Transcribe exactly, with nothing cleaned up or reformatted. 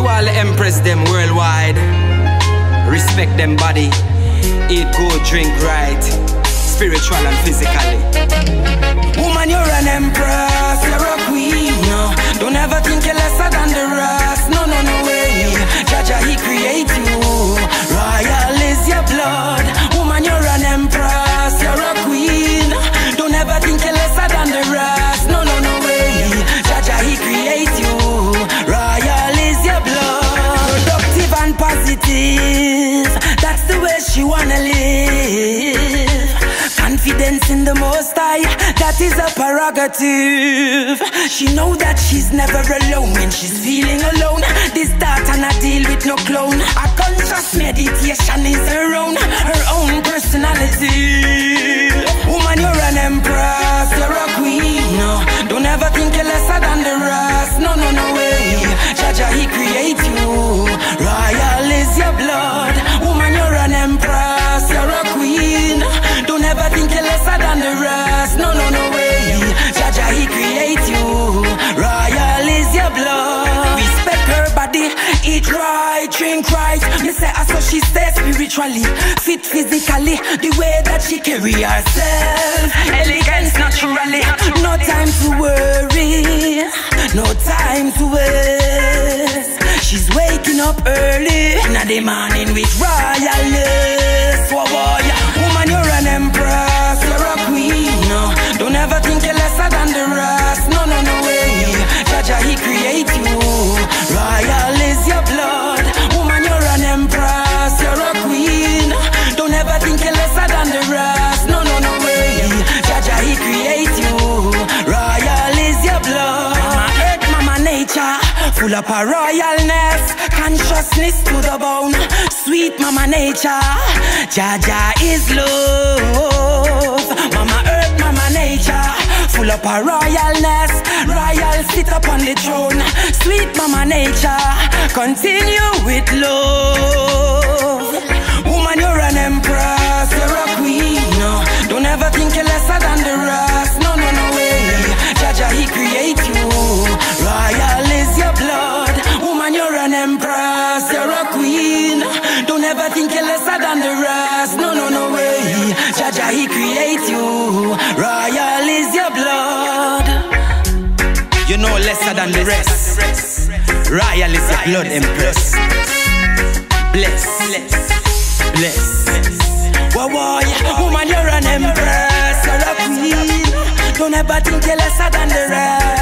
To all the empress them worldwide, respect them body, eat good, drink right, spiritual and physically. Woman, you're an empress, you're a queen. No, don't ever think you're lesser than the rest. No, no, no way. Jaja, he create you. Royal is your blood. Woman, you're an empress, you're a queen. Don't ever think you're lesser than the rest. No, no, no way. Jaja, he create you. Royal is your blood. Productive and positive, that's the way she wanna live. Confidence in the Most High, that is a prerogative. She know that she's never alone when she's feeling alone. This thought and I deal with no clone. A conscious meditation is her own, her own personality. Woman, you're an empress, you're a queen. No, don't ever think you're lesser than the rest. No, no, no way. Jaja, he create you. Royal is your blood. Woman, you're an empress, you're a queen. Don't ever think you're lesser than the rest. No, no, no way. Jaja, he create you. Royal is your blood. Respect her body, eat right, drink right. Me say I saw she stay spiritually, fit physically, the way that she carry herself. Elegance naturally. No time to worry, no time to waste. She's waking up early in the morning with royalness. Whoa, boy. Woman, you're an empress, you're a queen. No, don't ever think you're lesser than the rest. No, no, no way. Jaja, he create you. Royal is your blood. Woman, you're an empress, you're a queen. Don't ever think you're lesser than the rest. No, no, no way. Jaja, he create you. Royal is your blood. Mama earth, mama nature, full of her royalness, consciousness to the bone. Sweet mama nature, Jaja is love. Mama earth, mama nature, full of her royalness, royal sit upon the throne. Sweet mama nature, continue with love. Woman, you're an empress, you're a queen. No, don't ever think you're lesser than the rest. No, no, no way. Jaja, he create you. Royal is your blood. Woman, you're an empress, you're a queen. Don't ever think you're lesser than the rest. No, no, no way. Jaja, he create you. Royal is your blood. You know lesser than the rest. Royal is your blood, empress. Bless, bless, bless. Whoa, whoa, woman, you're an empress, you're a queen. Don't ever think you're lesser than the rest.